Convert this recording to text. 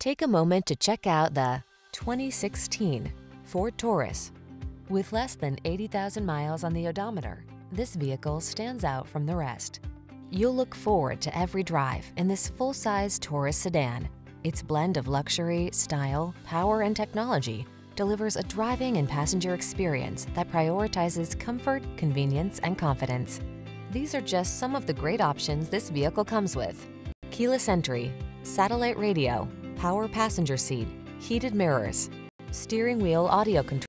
Take a moment to check out the 2016 Ford Taurus. With less than 80,000 miles on the odometer, this vehicle stands out from the rest. You'll look forward to every drive in this full-size Taurus sedan. Its blend of luxury, style, power, and technology delivers a driving and passenger experience that prioritizes comfort, convenience, and confidence. These are just some of the great options this vehicle comes with: keyless entry, satellite radio, power passenger seat, heated mirrors, steering wheel audio control,